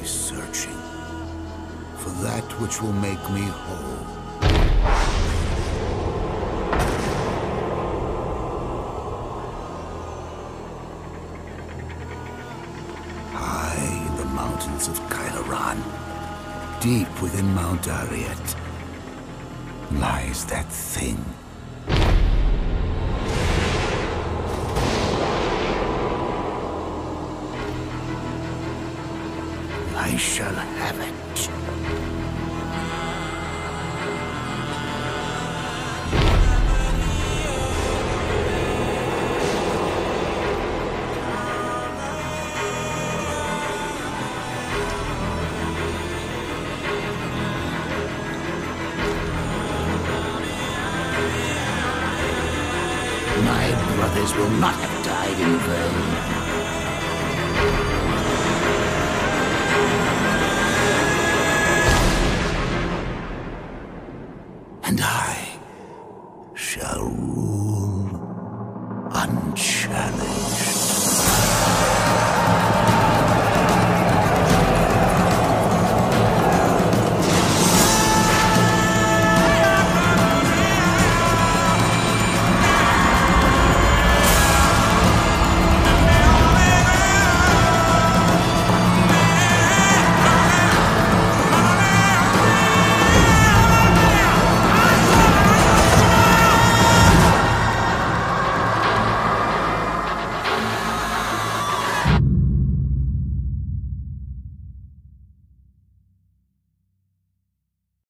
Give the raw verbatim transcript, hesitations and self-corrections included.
always searching for that which will make me whole. High in the mountains of Kailaran, deep within Mount Ariat, lies that thing. I shall have it. My brothers will not have died in vain. And I